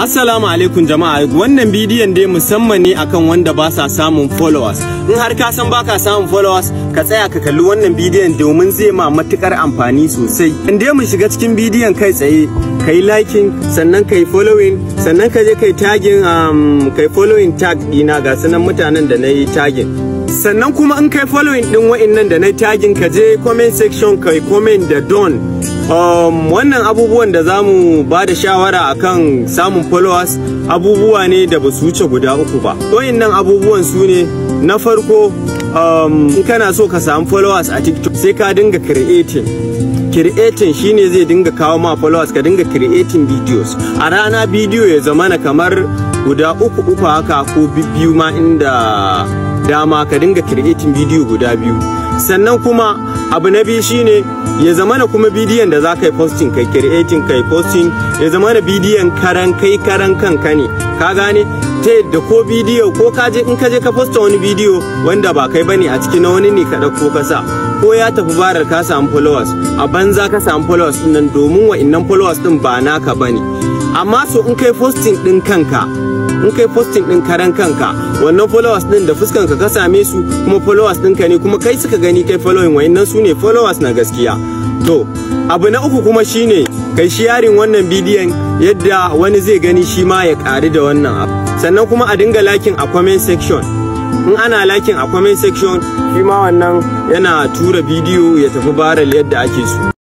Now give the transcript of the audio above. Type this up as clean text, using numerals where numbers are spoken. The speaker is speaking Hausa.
Assalamu alaikum jama'a, wannan bidiyon dai musamman ne akan wanda ba sa samun followers. In har ka san baka samun followers, ka tsaya ka kalli wannan bidiyon domin zai ma matukar amfani sosai. In dai mu shiga cikin bidiyon kai tsaye, kai liking, sannan kai following, sannan ka je kai tagging kai following tag dina ga sanan mutanen da nayi tagging. Sannan kuma in kai following din wa'annan da nayi tagging, ka je comment section kai comment da don. Wannan abubuwan da zamu ba da shawara akan samun followers abubuwa ne da ba su wuce guda uku ba. Wayannan abubuwan su ne na farko, in kana so ka samu followers a TikTok sai ka dinga creating shine zai dinga kawo ma followers. Ka dinga creating videos a rana, bidiyo ya zamana kamar guda uku haka ko biyu ma inda dama ka dinga creating bidiyo guda biyu. Sannan kuma abu na biyu shine ya zamana kuma bidiyon da za ka yi posting kai creating kai posting ya zamana bidiyon karan kanka ne, ka gane ta yadda ko bidiyo ko in ka je ka posta wani bidiyo wanda ba kai bane a cikin wani ne ka dauko ka sa, ko ya tafi barar ka samu followers a banza ka samu followers din nan, domin wa'annan followers din ba naka bane. Amma so in kai posting din kanka, in kai posting din karan kanka, wannan followers din da fuskanka ka same su kuma followers ɗinka ne, kuma kai suka gani kai following, wayannan su ne followers na gaskiya. To abu na uku kuma shine kai sharing wannan bidiyon yadda wani zai gani shi ma ya ƙari da wannan abu. Sannan kuma a dinga liking a comment section. In ana liking a comment section, shi ma wannan yana tura bidiyo ya tafi viral yadda ake so.